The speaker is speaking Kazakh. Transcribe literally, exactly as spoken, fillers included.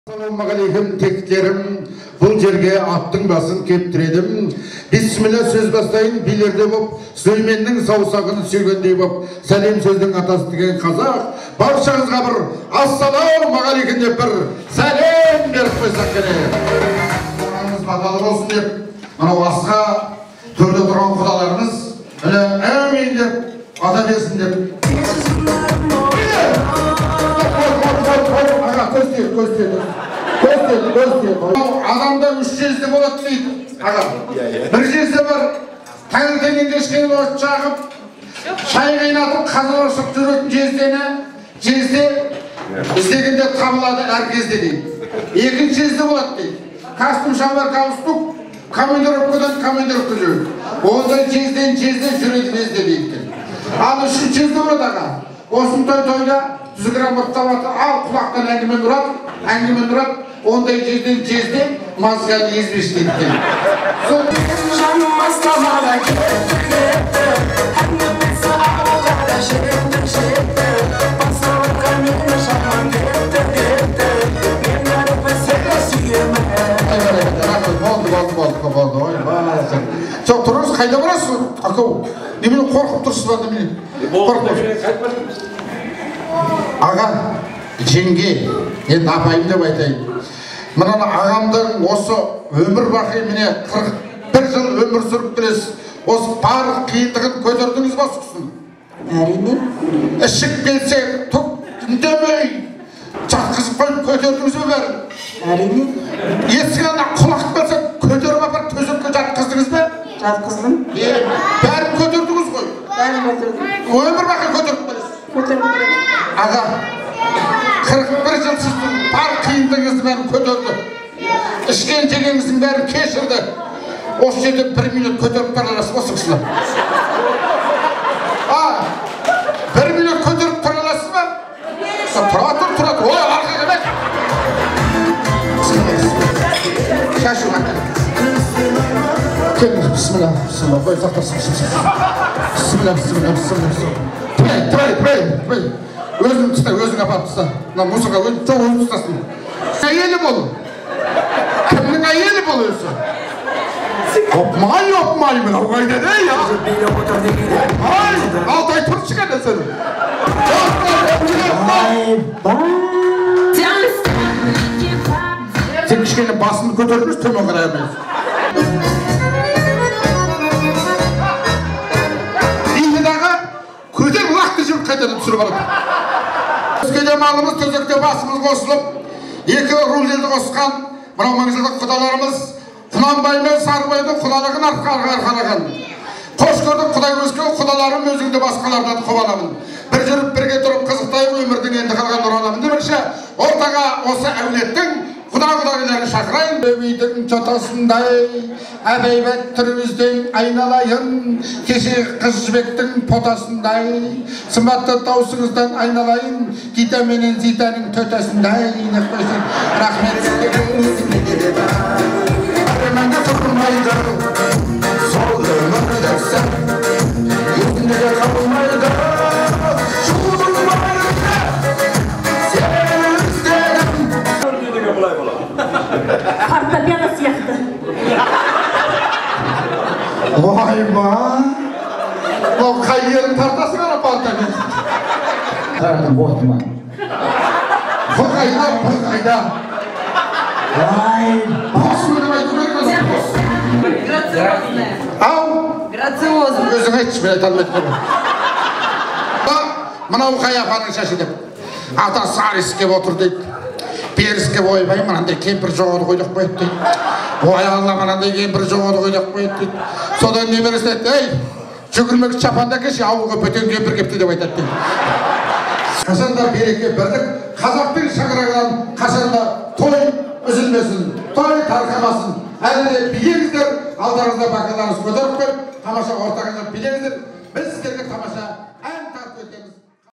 Assalamualaikum teklerim, бұл жерге аттың басын кептіредім. Бисмилла сөз бастайын, билерде боп, Сүлейменнің саусағын сүйгендей боп, сәлем сөздің атасы деген қазақ, баршаңызға бір ассалаумағалейкум деп бір сәлем беріп қойсақ керек. Құраныңыз баталы болсын деп, анау асқа төрде тұрған құдаларымыз, әмин деп, ата берсін деп. Аға, көз тек, көз тек, көз тек, көз тек. Адамда үш жезде болады дейді, аға. Бір жезде бар, таңертеңнен кешке от жағып, шай қайнатып, қазан ашып жүретін жездені, жезде іздегенде табылады әр кезде дейді. Екінші жезде болады дейді. Костюм шалбар галстук, командировкадан командировка жүреді. Ондай жезден жезде жүреді безде дейді. Ал үшінші жезде болады аға. Осын той-тойда жүз грамм ұрттаваты, ал құлақтан әңгімен ұрады, әңгімен ұрады, ондай жерден жезде мазғаны езбеш дейді. Жаным астамада кетті, кетті, әңгімесі ауылдада жетті, жетті, басылыққа мені жаман кетті, кетті, мен әріпі сені сүйемін. Болды, болды, болды, болды, ой, базыр. Жоқ, тұрыңыз, қайда барасыз? Ақау, немен қорқып тұрсыз ба, немен? Қорқып. Аға, жеңге, енді апайым деп айтайын. Мынаны ағамдың осы өмір бақи міне қырық бір жыл өмір сүріп келесіз. Осы барлық қиындығын көтердіңіз ба сұқсын? Әрине. Ішік келсе, түк үндемей, жатқызып қойып көтердіңіз бе бәрін? Әрине. Есігінен құлақ келсе, көтеріп апарып төсекке жатқыздыңыз ба? Жатқыздым. Бәрін көтердіңіз ғой? Бәрін көтердім. Өмір бақи көтеріп келесіз? Көтеріп келесіз. Аға, қырық бір жыл сіздің бар қиындығыңызды бәрін көтерді. Ішкен жегеніңіздің бәрін кешірді. Осы жерде бір минут көтеріп тұра аласыз ба сықсылап? А, бір минут көтеріп тұра аласыз ба? Тұра тұр, тұра тұр. Ой, арқа кемек. Шашу қанды. Келіңіз, бісміллә, бісміллә, бой сақтасын. Бісміллә, бісміллә, бісміллә. Тұрай, тұрай, тұрай, тұрай. Өзің тұста, өзің апап тұста. Мына мусорға өзің жоқ өзің тұстасын. Әйелі бол. Кімнің әйелі бол өзі? Опмай, опмай, мынау қайда дей, а? Опмай, алтай тұршы қайда сені. Сен кішкене басыңды көтердіңіз, төмен қарай алмайсыз. Индідағы көтер лақты жүріп қайтадан түсіріп алады. Өзгеде малымыз төзекте басымыз қосылып, екі рул елді қосқан, мынау маңызылдық құдаларымыз Құнанбай мен Сарыбайдың құдалығын арқалаған. Қош көрдік құдай өскен құдаларым өзіңді басқалардан қобаламын. Бір жүріп бірге тұрып қызықтай өмірдің енді қалған ұраламын демекші, ортаға осы әулеттің құда-құдағиларын шақырайын. Өбейдің жотасындай әбейбет түрімізден айналайын, кеше қыз жібектің потасындай сымбатты даусыңыздан айналайын, гита менен зитаның төтесіндей. Рахмет сізге. Арманда тұрмайды, сол өмірді сән, өзінде қалмайды, шуылмайды, сен іздедім. Көргеніңе бұлай болады. Фортепиано сияқты. Ой ма, ол қай ерін тартасың ана фортепиано? Тартым болды ма? Бұл қайда, бұл қайда? Ай, басымды айту керек ма? Грациозная. Ау? Грациозная. Өзің айтшы, мен айта алмайды ғой. Мынау қай апаның шашы деп. Ата сарыс кеп отыр дейді. Беріс кеп ойбай, мынандай кемпір жоғады қойдық қойды дейді. Ой алла, мынандай кемпір жоғады қойдық қойды дейді. Содан немересі дейді, ей, жүгірмек чапанда кеше ауылға бөтен кемпір кепті деп айтады дейді. Қашанда береке бірлік, қазақтың шаңырағынан қашанда той үзілмесін, той тарқамасын. Әлі билеңіздер, алдарыңызда бақыларыңыз көтеріп қойып, тамаша ортаңыздан билеңіздер. Біз сіздерге тамаша